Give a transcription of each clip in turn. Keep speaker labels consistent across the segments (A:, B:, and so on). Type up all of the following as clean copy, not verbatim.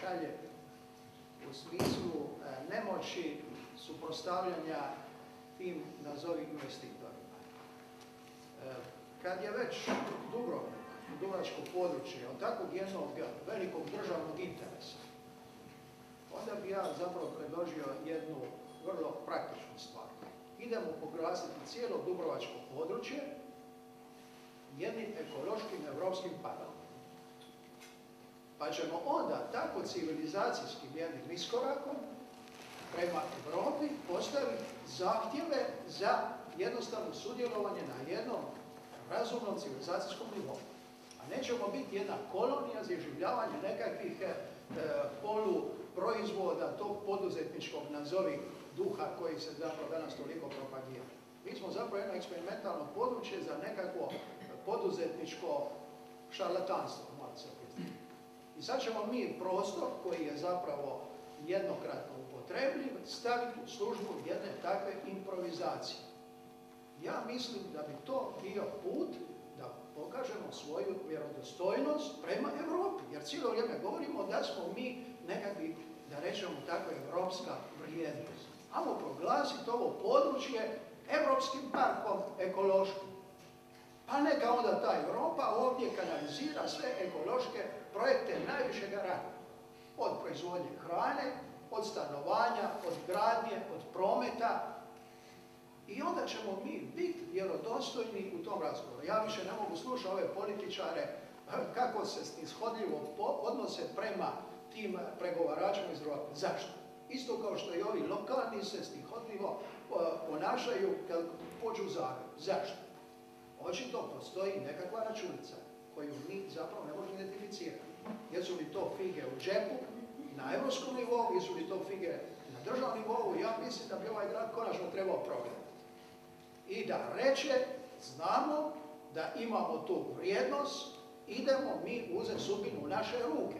A: šalje u smislu nemoći suprotstavljanja tim nazovi investitorima. Kad je već Dubrovnik, dubrovačko područje, od takvog jednog velikog državnog interesa, onda bi ja zapravo predložio jednu vrlo praktičnu stvar. Idemo proglasiti cijelo dubrovačko područje jednim ekološkim evropskim parkom. Pa ćemo onda tako civilizacijskim jednim iskorakom prema Evropi postaviti zahtjeve za jednostavno sudjelovanje na jednom razumnom civilizacijskom nivou. A nećemo biti jedna kolonija za iživljavanje nekakvih poluproizvoda tog poduzetničkog nazovi duha koji se zapravo danas toliko propagira. Mi smo zapravo jedno eksperimentalno područje za nekakvo poduzetničko šarlatanstvo, malo se priznati. I sad ćemo mi prostor koji je zapravo jednokratno upotrebljiv staviti u službu jedne takve improvizacije. Ja mislim da bi to bio put da pokažemo svoju vjerodostojnost prema Evropi. Jer cijelo vrijeme govorimo da smo mi nekakvi, da rečemo tako, evropska vrijednost. Ajmo proglasiti ovo područje evropskim parkom ekološkim. Pa neka onda ta Europa ovdje kanalizira sve ekološke projekte najvišeg ranga. Od proizvodnje hrane, od stanovanja, od gradnje, od prometa. I onda ćemo mi biti vjerodostojni u tom razgovoru. Ja više ne mogu slušati ove političare kako se ishodljivo odnose prema tim pregovaračima iz Europe. Zašto? Isto kao što i ovi lokalni se stihodljivo ponašaju kad pođu u Zagreb. Zašto? Očito postoji nekakva računica koju mi zapravo ne možemo identificirati. Jesu li to fige u džepu na evropskom nivou, jesu li to fige na državnom nivou? Ja mislim da bi ovaj grad konačno trebao provjeriti. I da reče, znamo da imamo tu vrijednost, idemo mi uzeti sudbinu u naše ruke.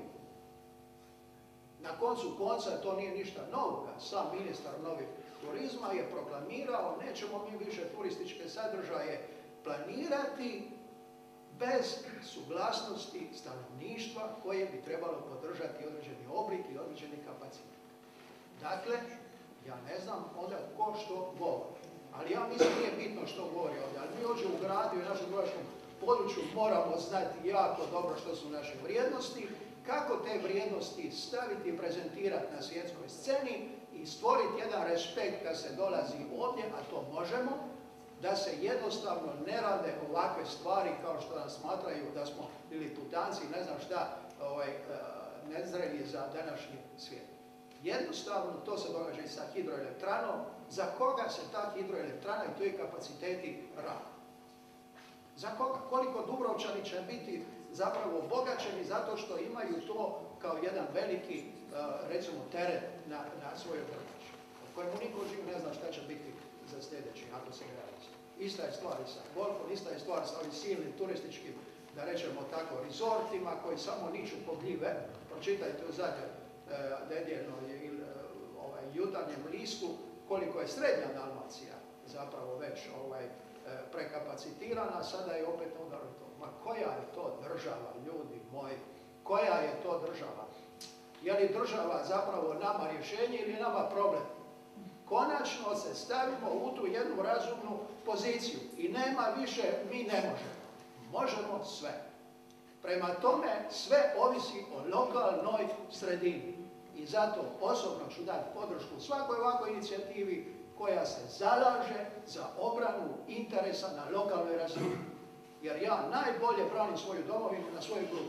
A: Na koncu konca to nije ništa novoga. Sam ministar novi turizma je proklamirao, nećemo mi više turističke sadržaje planirati bez suglasnosti stanovništva koje bi trebalo podržati određeni oblik i određeni kapacitet. Dakle, ja ne znam onda ko što govori. Ali ja mislim nije bitno što govori ovdje. Ali mi ovdje u gradu i u našem dubrovačkom području moramo znati jako dobro što su naše vrijednosti, kako te vrijednosti staviti i prezentirati na svjetskoj sceni i stvoriti jedan respekt kad se dolazi ovdje, a to možemo, da se jednostavno ne rade ovakve stvari kao što nas smatraju da smo bili tutanci, ne znam šta, nezrelji za današnji svijet. Jednostavno to se događa i sa hidroelektranom, za koga se ta hidroelektrana i tuji kapaciteti rade. Za koga? Koliko Dubrovčani će biti zapravo obogaćeni zato što imaju to kao jedan veliki, recimo, teret na svojoj grbači, o kojemu niko živ ne zna šta će biti za sljedeći, ako se realizuje. Ista je stvar i sa golfom, ista je stvar sa ovim silnim turističkim, da rečemo tako, rezortima koji samo niču po gljive. Pročitajte u zadnjoj nedjeljnoj ili jutarnjem listu koliko je srednja Dalmacija zapravo već prekapacitirana, sada je opet na udaru to. Ma koja je to država, ljudi moji? Koja je to država? Je li država zapravo nama rješenje ili nama problem? Konačno se stavimo u tu jednu razumnu poziciju i nema više mi ne možemo. Možemo sve. Prema tome sve ovisi o lokalnoj sredini. I zato osobno ću dati podršku svakoj ovakvoj inicijativi koja se zalaže za obranu interesa na lokalnoj razini. Jer ja najbolje branim svoju domovinu na svoju grupu.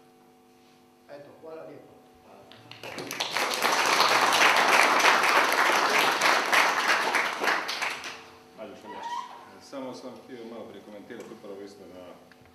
A: Eto, hvala lijepo.
B: Samo sam htio malo prekomentirati upravo isto na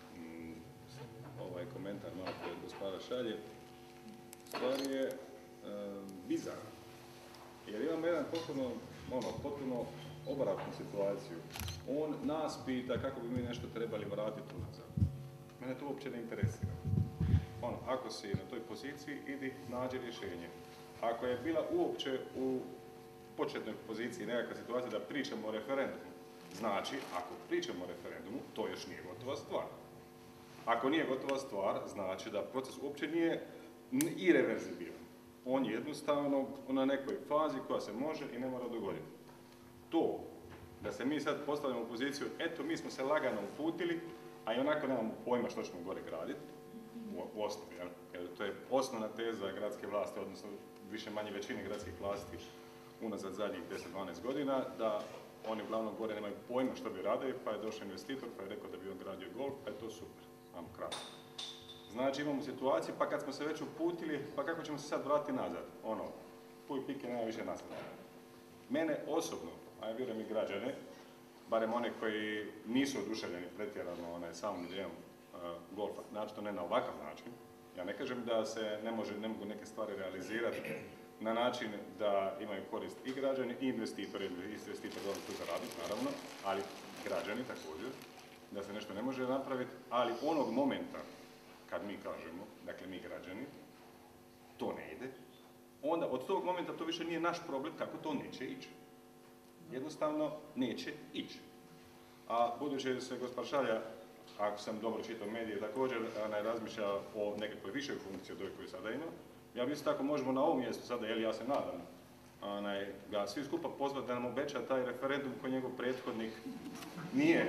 B: ovaj komentar malo koji gospoda šalje. Stvar je bizarna. Jer imamo jedan potpuno obratnu situaciju. On nas pita kako bi mi nešto trebali vratiti unazad. Mene to uopće ne interesira. Ako si na toj poziciji, idi nađi rješenje. Ako je bila uopće u početnoj poziciji nekakva situacija da pričamo o referendumu, znači, ako pričamo o referendumu, to još nije gotova stvar. Ako nije gotova stvar, znači da proces uopće nije irreverzibilan. On je jednostavno na nekoj fazi koja se može i ne mora dogoditi. To da se mi sad postavljamo u poziciju, eto mi smo se lagano uputili, a i onako nemamo pojma što ćemo gore graditi, u osnovi, jer to je osnovna teza gradske vlasti, odnosno više manje većine gradskih vlasti unazad zadnjih 10-12 godina, da oni uglavnom gore nemaju pojma što bi radili, pa je došao investitor pa je rekao da bi on gradio golf, pa je to super, ajmo krasno. Znači imamo situaciju, pa kad smo se već uputili, pa kako ćemo se sad vratiti nazad? Ono, puj pike, nema više nas. Mene osobno, a ja vjerujem i građane, barem one koji nisu oduševljeni pretjerano samom idejom golfa, znači ne na ovakav način. Ja ne kažem da se ne mogu neke stvari realizirati na način da imaju korist i građani i investitori. Investitor dobro tu zaraditi, naravno, ali građani također, da se nešto ne može napraviti, ali onog momenta kad mi kažemo, dakle mi građani, to ne ide, onda od tog momenta to više nije naš problem kako to neće ići. Jednostavno neće ići. A budući da se gospod Šalja, ako sam dobro čitao medije, također razmišlja o nekakvoj višoj funkciji od ove koju sada ima, ja bi isto tako možemo na ovom mjestu sada, ja se nadam, ga svi skupa pozvati da nam obeća taj referendum koji njegov prethodnik nije.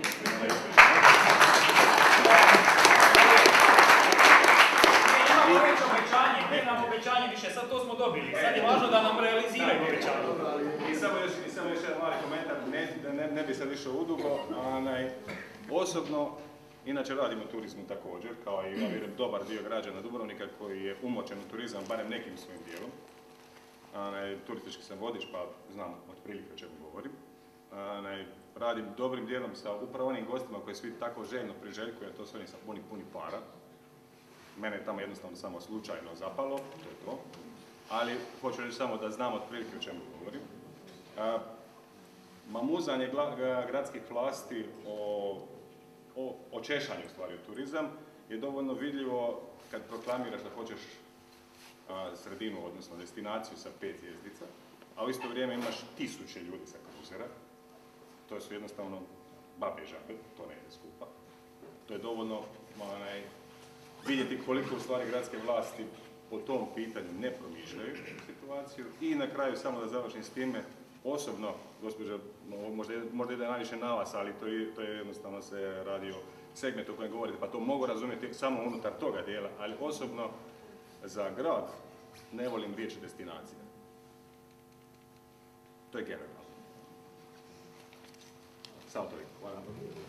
C: Nije nam obećanje više, sad to smo dobili. Sad je važno da nam realiziraju obećanje.
B: I samo još jedan mali komentar, ne bi sad išao udugo. Osobno, inače radim u turizmu također, kao i ja vjerujem dobar dio građana Dubrovnika koji je umočen u turizam, barem nekim svojim dijelom. Turistički sam vodič, pa znam otprilike o čemu govorim. Radim dobrim dijelom sa upravo onim gostima koji svi tako željno priželjkuju, a to su oni sa puni para. Mene je tamo jednostavno samo slučajno zapalo, to je to. Ali hoću reći samo da znam otprilike o čemu govorim. Mamuzanje gradskih vlasti o češanju stvari u turizam je dovoljno vidljivo kad proklamiraš da hoćeš sredinu, odnosno destinaciju sa 5 zvjezdica, a u isto vrijeme imaš 1000 ljudi sa kruzera. To su jednostavno babe žabe, to ne ide skupa. To je dovoljno vidjeti koliko u stvari gradske vlasti po tom pitanju ne promišljaju situaciju. I na kraju, samo da završim s time, osobno, gospođa, možda ide najviše na vas, ali to je jednostavno se radi o segmentu o kojem govorite, pa to mogu razumjeti samo unutar toga dijela, ali osobno za grad ne volim riječ destinacija. To je generalno. Samo to vidim. Hvala.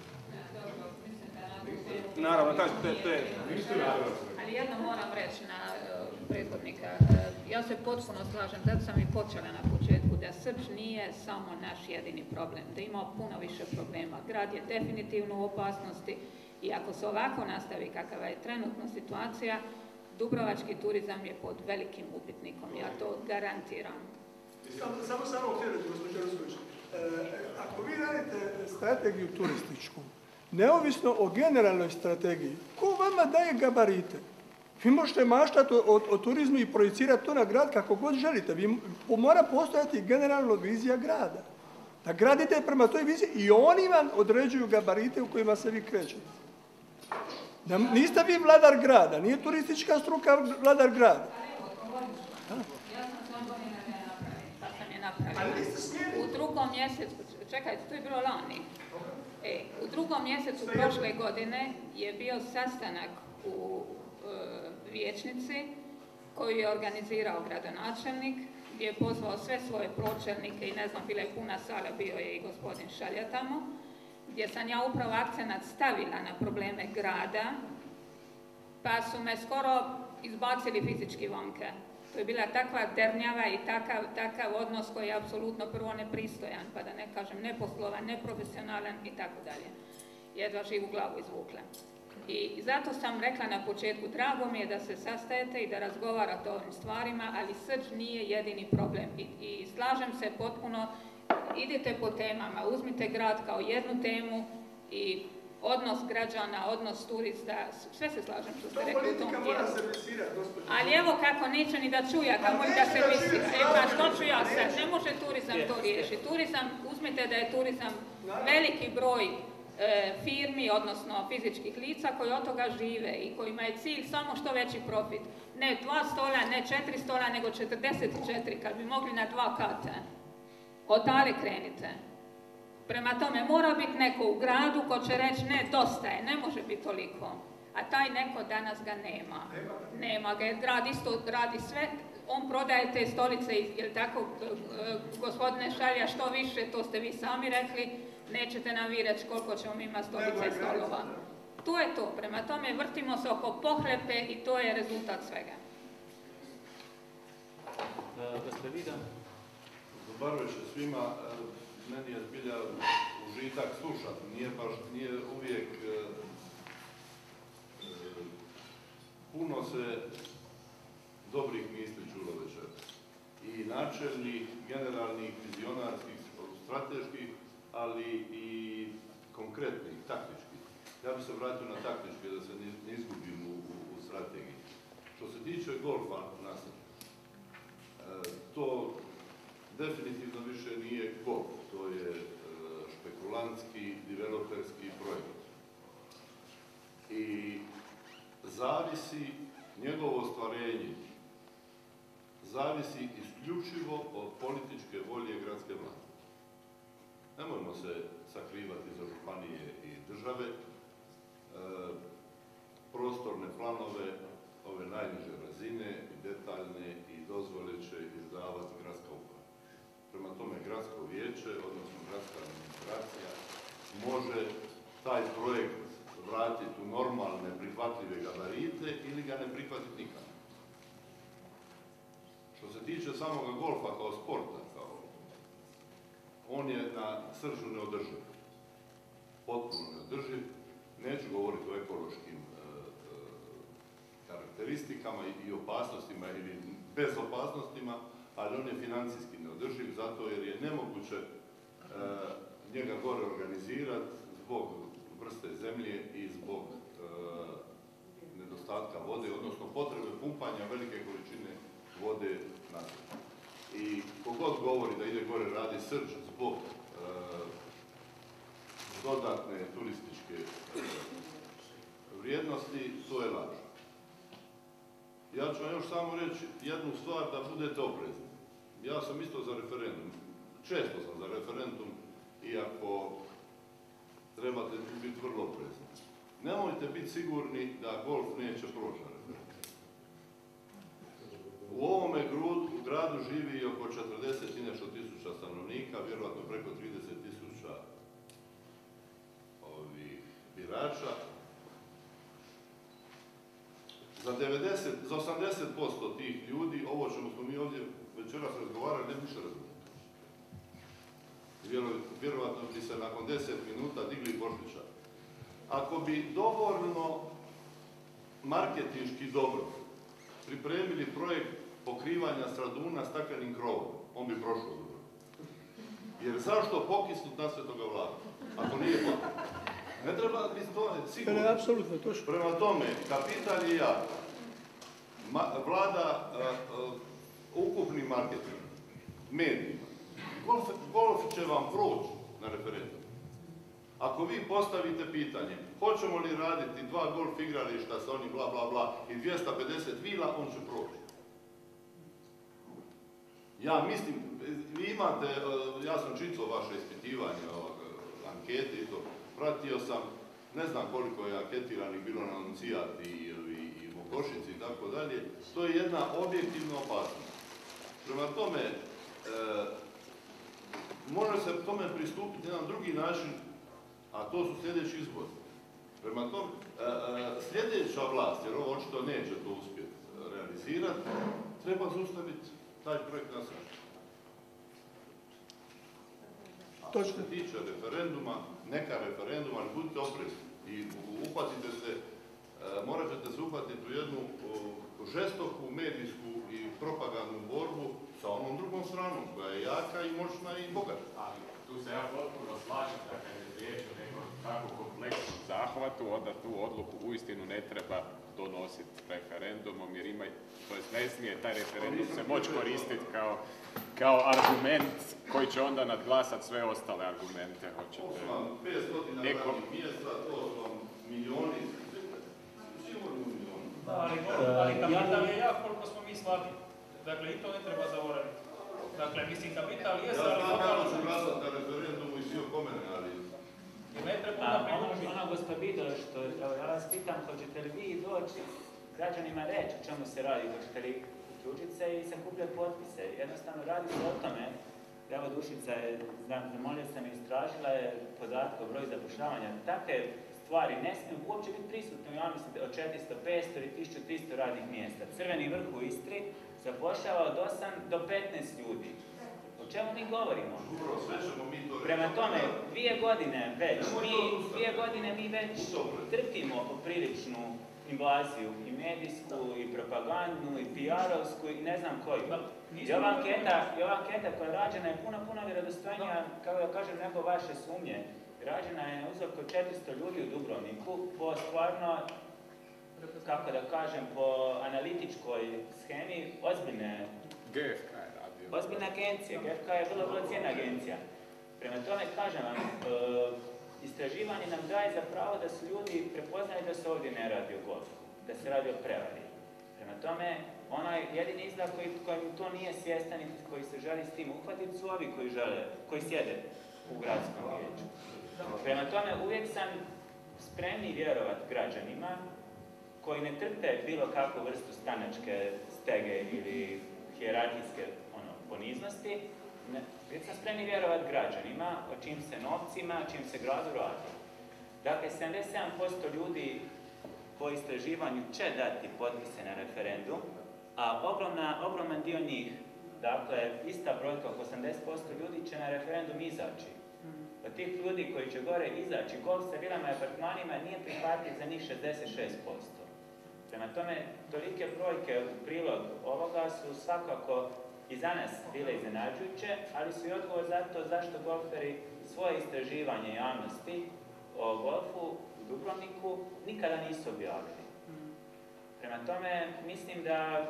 B: Naravno, to je...
D: Ali jedno moram reći na prethodnika. Ja se potpuno slažem, zato sam i počela na početku, da Srđ nije samo naš jedini problem, da ima puno više problema. Grad je definitivno u opasnosti i ako se ovako nastavi kakva je trenutna situacija, dubrovački turizam je pod velikim upitnikom, ja to garantiram.
E: Samo htjeli, gospođo Rusković. Ako vi radite strategiju turističku, neovisno o generalnoj strategiji, ko vama daje gabarite? Vi možete maštati o turizmu i projicirati to na grad kako god želite. Mora postojati generalna vizija grada. Da gradite prema toj viziji i oni vam određuju gabarite u kojima se vi krećete. Niste vi vladar grada, nije turistička struka vladar grada.
D: Ja sam sam godina da je napravim, pa sam je napravila. U drugom mjesecu, čekajte, to je bilo lani. U drugom mjesecu prošle godine je bio sastanak u vijećnici koju je organizirao gradonačelnik, gdje je pozvao sve svoje pročelnike i ne znam, bila je puna sala, bio je i gospodin Šalja tamo, gdje sam ja upravo akcenat stavila na probleme grada, pa su me skoro izbacili fizički vanke. To je bila takva dernjava i takav odnos koji je apsolutno prvo nepristojan, pa da ne kažem neposlovan, neprofesionalan i tako dalje. Jedva živu glavu izvukla. I zato sam rekla na početku, drago mi je da se sastajete i da razgovarate o ovim stvarima, ali Srđ nije jedini problem. I slažem se potpuno, idite po temama, uzmite grad kao jednu temu i odnos građana, odnos turista, sve se slažem što ste rekli u tom dijelu. Ali evo kako neće ni da čuja, kako ni da se visira. Pa što ću ja sad? Ne može turizam to riješiti. Turizam, uzmite da je turizam veliki broj firmi, odnosno fizičkih lica koji od toga žive i kojima je cilj samo što veći profit. Ne 2 stola, ne 4 stola, nego 44, kad bi mogli na 2 kata. Odale krenite. Prema tome, mora biti neko u gradu ko će reći ne, dosta je, ne može biti toliko. A taj neko danas ga nema. Nema ga, jer grad isto radi sve. On prodaje te stolice, jer tako, gospodine Šalja, što više, to ste vi sami rekli, nećete nam vi reći koliko ćemo mi imati stolica i stolova. To je to. Prema tome, vrtimo se oko pohlepe i to je rezultat svega.
F: Da ste vidan?
G: Dobar večer svima. Meni je zbilja užitak slušati. Nije uvijek puno se dobrih misli čulo večer. I načelnih, generalnih, vizionarskih, strateških, ali i konkretnih, taktičkih. Ja bih se vratio na taktičke, da se ne izgubim u strategiji. Što se tiče golfa, to definitivno više nije golf, to je špekulantski, developerski projekt. I zavisi njegovo ostvarenje, zavisi isključivo od političke volje gradske vlasti. Nemojmo se sakrivati za županije i države, prostorne planove, ove najniže razine, detaljne i dozvole će izdavati gradska uprava. Prema tome, gradsko vijeće, odnosno gradska administracija, može taj projekt vratiti u normalne, prihvatljive gabarite ili ga ne prihvatiti nikada. Što se tiče samoga golfa kao sporta, on je na sržu neodrživ. Potpuno neodrživ. Neću govoriti o ekološkim karakteristikama i opasnostima ili bez opasnostima, ali on je financijski neodrživ zato jer je nemoguće njega gore organizirati zbog vrste zemlje i zbog nedostatka vode, odnosno potrebe pumpanja velike količine vode na srđu. I kogod govori da ide gore radi srđ zbog dodatne turističke vrijednosti, to je laž. Ja ću vam još samo reći jednu stvar da budete oprezni. Ja sam isto za referendum. Često sam za referendum, iako trebate biti vrlo oprezni. Nemojte biti sigurni da golf neće proći na referendum. U ovome gradu živi oko 40 i nešto tisuća stanovnika, vjerojatno preko 30 tisuća birača. Za 80% tih ljudi, ovo čemu smo mi ovdje večeras razgovarali, ne bi više razumjeli. Vjerojatno bi se nakon 10 minuta digli Bošlića. Ako bi dovoljno marketinški dobro pripremili projekt pokrivanja Straduna staklenim krovom, on bi prošao dobro. Jer zašto pokisnut na Svetoga Vlada, ako nije potrebno? Ne treba biti to sigurno.
E: Apsolutno, točno.
G: Prema tome, kapital je jak. Vlada ukupni marketing, medijima. Golf će vam proći na referendum. Ako vi postavite pitanje, hoćemo li raditi 2 golf igrališta sa onim bla bla bla i 250 vila, on će proći. Ja mislim, vi imate, ja sam čitao vaše ispitivanje, ankete i to, pratio sam, ne znam koliko je anketiranih bilo na Anuncijati i Mokošici i tako dalje, to je jedna objektivna opasnost. Prema tome, može se tome pristupiti na jedan drugi način, a to su sljedeći izbori. Prema tome, sljedeća vlast, jer ovo očito neće to uspjeti realizirati, treba zaustaviti taj projekt na srcu. A što se tiče referenduma, neka referenduma, ali budite oprezni i uhvatite se, morat ćete se uhvatiti u jednu žestoku medijsku i propagandnu borbu sa onom drugom stranom, koja je jaka i moćna i bogata.
H: Ali tu se ja potpuno slažem da kad je riječ o nekom tako kompleksnom zahvatu, onda tu odluku uistinu ne treba donositi referendumom, jer ima, to jest ne smije taj referendum se moći koristiti kao argument koji će onda nadglasati sve ostale argumente.
G: radnih mjesta, to su vam milijoni, sigurno milijoni.
C: Ali kapital je jak koliko smo mi slabi. Dakle, i to ne treba zaboraviti. Dakle, mislim, kapital je
G: Ja znam kako ću glasati na referendumu i svi o kome ne, ali...
C: Ne treba onda priložiti.
F: Ono gospodino što ja vas pitam, hoćete li vi doći građanima reći o čemu se radi, hoćete li uključiti se i sakupljati potpise. Jednostavno radi se o tome, evo Dušica je, zamolio sam i istražila je podatke o broju zapošljavanja. Takve stvari ne smiju uopće biti prisutne u javnosti od 400, 500 ili 1300 radnih mjesta. Crveni vrh u Istri zapošljava od 8 do 15 ljudi. O čemu mi govorimo? Prema tome, 2 godine mi već trpimo popriličnu invaziju i medijsku, i propagandnu, i PR-ovsku, i ne znam koju. I ova anketa koja je rađena je puno vjerodostojnija, kako da kažem, nego vaše sumnje. Rađena je na uzorku 400 ljudi u Dubrovniku po stvarno, kako da kažem, po analitičkoj schemi ozbiljne agencije. GFK je vrlo cijena agencija. Prema tome, kažem vam, istraživanje nam daje za pravo da su ljudi prepoznali da se ovdje ne radi o golfu, da se radi o prevari. Prema tome, onaj jedini izgled kojim to nije svjestan i koji se želi s tim uhvatiti su ovi koji sjede u gradskom vijeću. Prema tome, uvijek sam spremni vjerovati građanima koji ne trpe bilo kakvu vrstu stranačke stege ili hijerarhijske poniznosti, uvijek sam spremni vjerovati građanima o čim se novcima, o čim se gradu radi. Dakle, 77% ljudi po istraživanju će dati potpise na referendum, a ogroman dio njih, dakle, ista brojka oko 80% ljudi će na referendum izaći. Od tih ljudi koji će gore izaći, golf sa vilama i apartmanima nije prihvatljiv za njih 66%. Prema tome, tolike brojke u prilog ovoga su svakako i za nas bile iznenađujuće, ali su i odgovor za to zašto golferi svoje istraživanje javnosti o golfu u Dubrovniku nikada nisu objavili. Prema tome, mislim da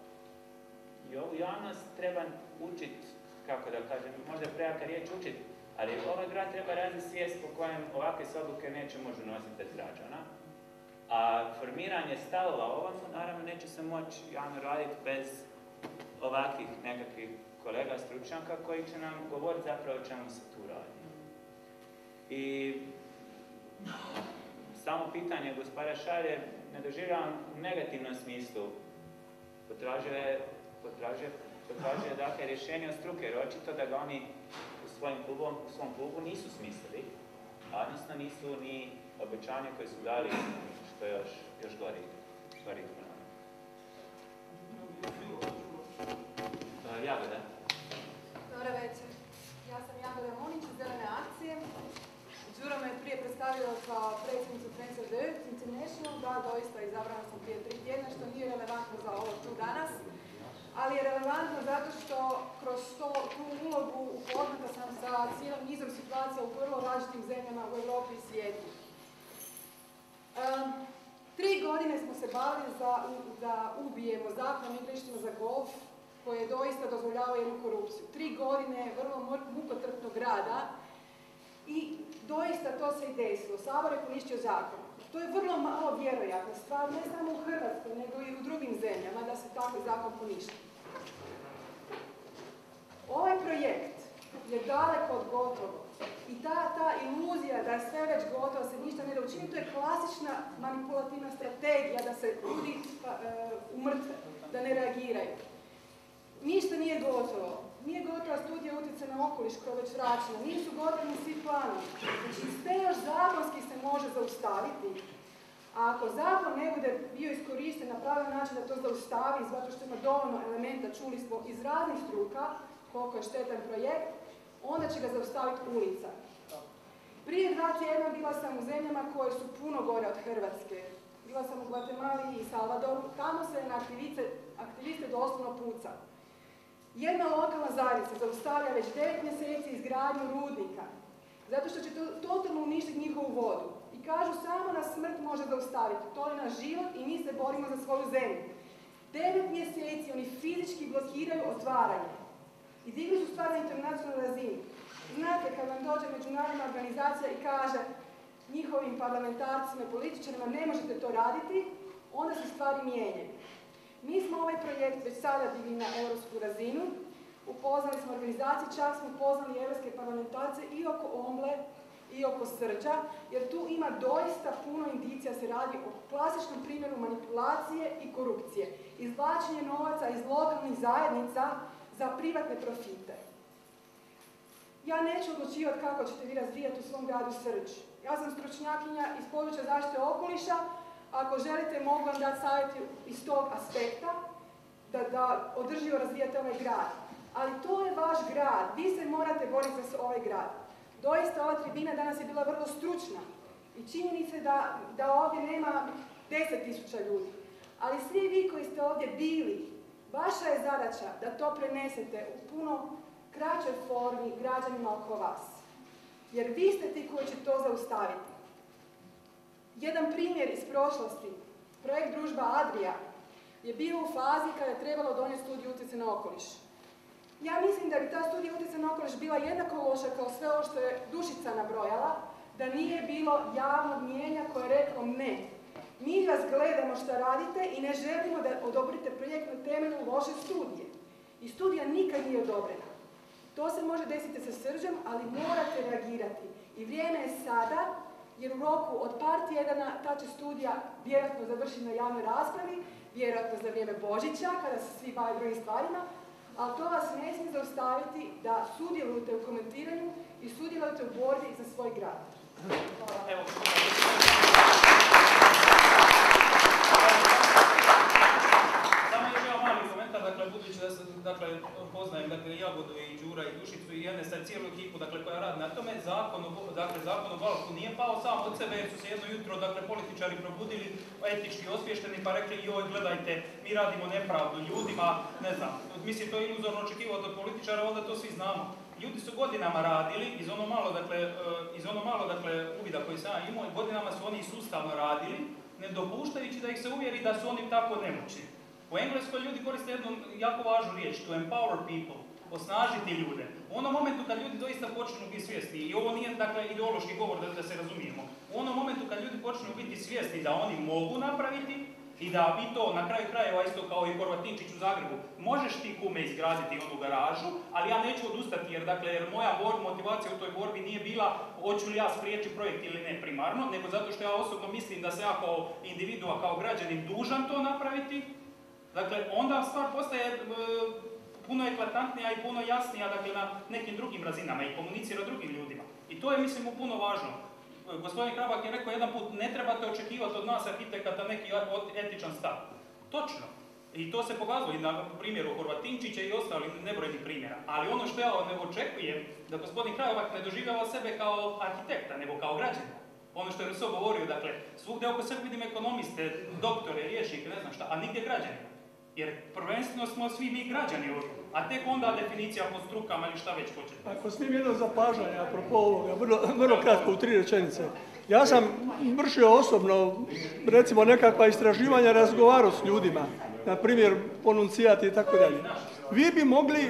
F: i ovu javnost treba učiti, kako da kažem, možda je prejaka riječ učiti, ali ovaj grad treba razviti svijest po kojem ovakve se odluke neće moći nositi bez građana. A formiranje stavova ovako, naravno, neće se moći javno raditi bez ovakvih nekakvih kolega stručnjaka koji će nam govoriti zapravo o čemu se tu radi. I samo pitanje gospodina Šalje ne doživljavam u negativnom smislu. Potražuje dakle rješenje od struke, jer očito da ga oni u svom klubu nisu smislili, a odnosno nisu ni obećanje koje su dali, što je još gori. Jagoda.
I: Dobar večer. Ja sam Jagoda Munić iz Zelene akcije. Đuro me je prije predstavio kao predsjednicu Friends of the Earth International. Da, doista izabrana sam prije 3 tjedna, što nije relevantno za ovo tu danas. Ali je relevantno zato što kroz tu ulogu upoznata sam sa cijelom nizom situacija u vrlo različitim zemljama u Europi i svijetu. 3 godine smo se bavili da ubijemo zakon o igralištima za golf, koje doista dozvoljava jednu korupciju. 3 godine vrlo mukotrpnog rada i doista to se i desilo. Sabor je poništio zakon. To je vrlo malo vjerojatna stvar, ne samo u Hrvatskoj, nego i u drugim zemljama, da se takav zakon poništi. Ovaj projekt je daleko od gotovo i ta iluzija da je sve već gotovo, se ništa ne da učini, to je klasična manipulativna strategija da se ljudi umrtve, da ne reagiraju. Ništa nije gotovo. Nije gotova studija utjecaja na okoliš koja je već vraćena. Nisu gotovi svi planovi. Znači, sve još zakonski se može zaustaviti. A ako zakon ne bude bio iskorišten na pravi način da to zaustavi, zato što ima dovoljno elementa, čuli smo iz raznih struka koliko je štetan projekt, onda će ga zaustaviti ulica. Prije 2 tjedna bila sam u zemljama koje su puno gore od Hrvatske. Bila sam u Gvatemali i Salvadoru. Tamo se na aktiviste doslovno puca. Jedna lokalna zajednica zaustavlja već 9 mjeseci izgradnju rudnika, zato što će to totalno uništiti njihovu vodu. I kažu samo na smrt može zaustaviti, to je naš život i mi se borimo za svoju zemlju. 9 mjeseci oni fizički blokiraju otvaranje. I digli su stvar na internacionalnoj razini. Znate, kad vam dođe međunarodna organizacija i kaže njihovim parlamentarcima i političarima ne možete to raditi, onda se stvari mijenjaju. Mi smo ovaj projekt već sada digli na europsku razinu, upoznali smo organizacije, čak smo upoznali europske parlamentarce i oko Omble i oko Srđa, jer tu ima doista puno indicija, se radi o klasičnom primjeru manipulacije i korupcije. Izvlačenje novaca iz lokalnih zajednica za privatne profite. Ja neću odlučivati kako ćete vi razvijati u svom gradu Srđ. Ja sam stručnjakinja iz područja zaštite okoliša. Ako želite, mogu vam dati savjet iz tog aspekta da održivo razvijate ovaj grad. Ali to je vaš grad. Vi se morate boriti za ovaj grad. Doista, ova tribina danas je bila vrlo stručna. I činjenica je da ovdje nema 10.000 ljudi. Ali svi vi koji ste ovdje bili, vaša je zadaća da to prenesete u puno kraćoj formi građanima oko vas. Jer vi ste ti koji će to zaustaviti. Jedan primjer iz prošlosti, projekt Družba Adria, je bio u fazi kada je trebalo donijeti studiju utjecaja na okoliš. Ja mislim da bi ta studija utjecaja na okoliš bila jednako loša kao sve ovo što je Dušica nabrojala, da nije bilo javnog mnijenja koje je reklo ne. Mi vas gledamo što radite i ne želimo da odobrite projekt na temelju loše studije. I studija nikad nije odobrena. To se može desiti sa Srđem, ali morate reagirati. I vrijeme je sada, jer u roku od par tjedana ta će studija vjerojatno završiti na javnoj raspravi, vjerojatno za vrijeme Božića, kada se svi bave drugim stvarima, ali to vas ne smije zaustaviti da sudjelujete u komentiranju i sudjelujete u borbi za svoj grad. Hvala.
C: Samo još jedan mali komentar, dakle, budući da se, poznajem, Jagodu i Đura i Dušicu i sad cijelu ekipu, koja radi na tome, zakon o Balku nije pao sam od sebe, jer su se jedno jutro, političari probudili, etički osvješteni, pa rekli, joj, gledajte, mi radimo nepravdu ljudima, ne znam, mislim, to je iluzorno očekivati od političara, onda to svi znamo. Ljudi su godinama radili, iz ono malo, uvida koji sam ja imao, godinama su oni sustavno radili, ne dopuštajući da ih se uvjeri da su oni tako nemoćni. U Engleskoj ljudi koriste jednu jako važnu riječ, to empower people, osnažiti ljude. U onom momentu kad ljudi doista počnu biti svjesni, i ovo nije ideološki govor da se razumijemo, u onom momentu kad ljudi počnu biti svjesni da oni mogu napraviti i da vi to na kraju krajeva isto kao i Horvatinčić u Zagrebu, možeš ti kume izgraditi onu garažu, ali ja neću odustati jer moja motivacija u toj borbi nije bila hoću li ja spriječiti projekt ili ne primarno, nego zato što ja osobno mislim da se ja kao individua, kao građanin dužan to napraviti. Dakle, onda stvar postaje puno eklatantnija i puno jasnija na nekim drugim razinama i komunicira drugim ljudima. I to je, mislim, puno važno. Gospodin Hrabak je rekao jedan put, ne trebate očekivati od nas arhitekata neki etičan stav. Točno. I to se pokazuje i na primjeru Horvatinčića i ostalih nebrojnih primjera. Ali ono što ja ne očekujem, da gospodin Hrabak ne doživljava sebe kao arhitekta, nego kao građanina. Ono što je Rousseau govorio, svugdje oko sebe vidim ekonomiste, doktore, liječnike, ne znam šta, a nigdje građanina. Jer prvenstveno smo svi mi građani ovdje, a tek onda definicija po strukama ili šta već hoćete.
E: Ako smijem jedno zapažanje, apropo ovoga, vrlo kratko u 3 rečenice. Ja sam vršio osobno, recimo, nekakva istraživanja, razgovarao s ljudima, na primjer, ponuncijati i tako dalje. Vi bi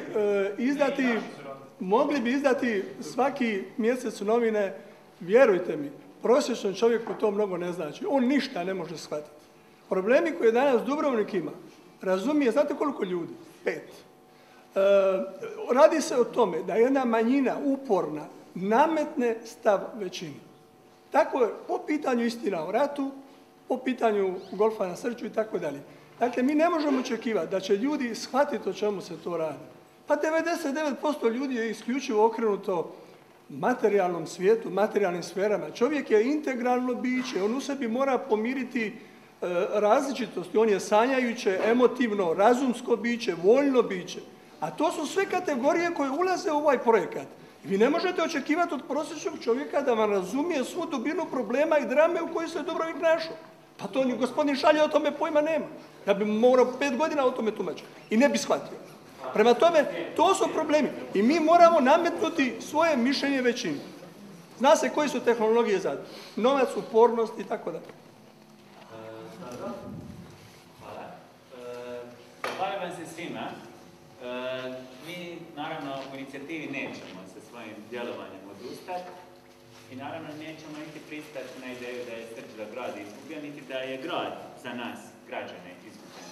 E: mogli izdati svaki mjesec novine, vjerujte mi, prosječnom čovjeku to mnogo ne znači. On ništa ne može shvatiti. Problemi koje danas Dubrovnik ima, razumije, znate koliko ljudi? 5. Radi se o tome da jedna manjina uporna nametne stav većini. Tako je po pitanju istina o ratu, po pitanju golfa na Srđu i tako dalje. Dakle, mi ne možemo očekivati da će ljudi shvatiti o čemu se to radi. Pa 99% ljudi je isključivo okrenuto materijalnom svijetu, materijalnim sferama. Čovjek je integralno biće, on u sebi mora pomiriti različitosti. On je sanjajuće, emotivno, razumsko biće, voljno biće. A to su sve kategorije koje ulaze u ovaj projekat. Vi ne možete očekivati od prosječnog čovjeka da vam razumije svu dubinu problema i drame u kojoj se Dubrovnik našao. Pa to ni gospodin Šalja o tome pojma nema. Ja bi morao 5 godina o tome tumačiti i ne bi shvatio. Prema tome, to su problemi. I mi moramo nametnuti svoje mišljenje većini. Zna se koji su tehnologije za novac, upornost i tako dalje.
F: Hvala. Zahvaljujem se svima. Mi, naravno, u inicijativi nećemo sa svojim djelovanjem odustati I naravno nećemo niti pristati na ideju da je Srđ za grad izgubio, niti da je grad za nas, građane, izgubljen.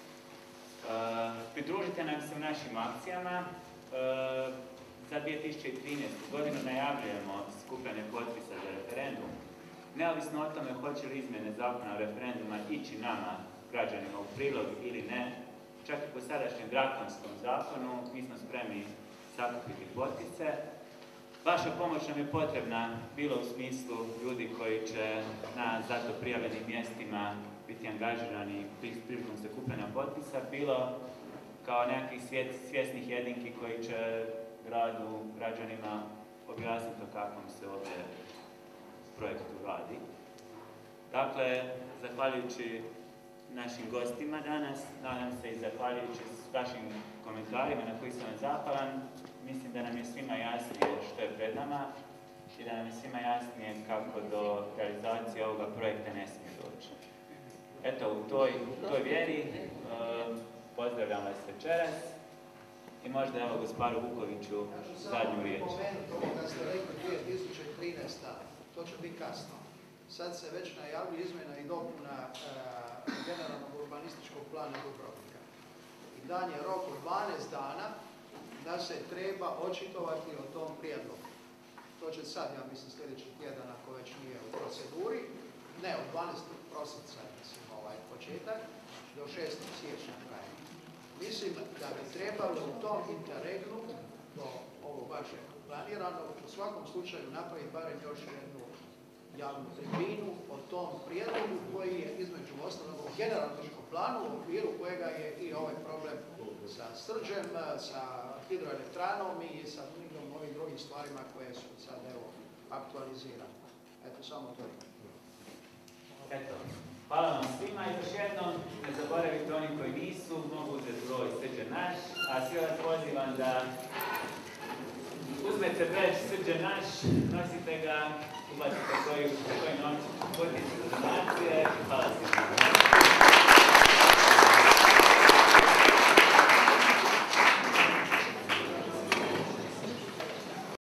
F: Pridružite nam se u našim akcijama. Za 2013. godinu najavljujemo skupljanje potpisa za referendum. Neovisno o tome hoće li izmjene zakona o referenduma ići nama, građanima, u prilog ili ne, čak i po sadašnjem drakonskom zakonu, mi smo spremni sakupiti potpise. Vaša pomoć nam je potrebna, bilo u smislu ljudi koji će na zato prijavljenim mjestima biti angažirani prilikom sakupljanja potpisa, bilo kao nekakvih svjesnih jedinki koji će gradu, građanima objasniti o kakvom se ovdje projektu radi. Dakle, zahvaljujući našim gostima danas, nadam se i zahvaljujući vašim komentarima na koji sam vam zahvalan, mislim da nam je svima jasnije što je pred nama i da nam je svima jasnije kako do realizacije ovoga projekta ne smije doći. Eto, u toj vjeri pozdravljam vas večeras i možda evo gospodinu Vukoviću zadnju riječ.
A: Da ste rekli 2013. to će biti kasno. Sad se već najavlju izmjena i dopuna generalnog urbanističkog plana Dubrovnika. I dan je rok od 12 dana da se treba očitovati o tom prijedlogu. To će sad, ja mislim, sljedeći tjedan, ako već nije u proceduri. Ne, od 12. prosinca, mislim, početak, do 6. siječnja kraja. Mislim da bi trebalo u tom interregnu, do ovog vašeg planiranog, u svakom slučaju napraviti barem još jednu javnu tribinu o tom prijedlogu koji je između osnovnog u generalnom planu u okviru kojega je i ovaj problem sa Srđem, sa hidroelektranom i sa mnogim ovim drugim stvarima koje su sad evo aktualizirane. Eto, samo to je.
F: Eto, hvala vam svima i još jednom ne zaboravite oni koji nisu, mogu uzeti broj Srđe naš, a svi vas pozivam da uzmete bedž Srđe naš, nosite ga, ubacite koji novci, potičite donacije, hvala svima.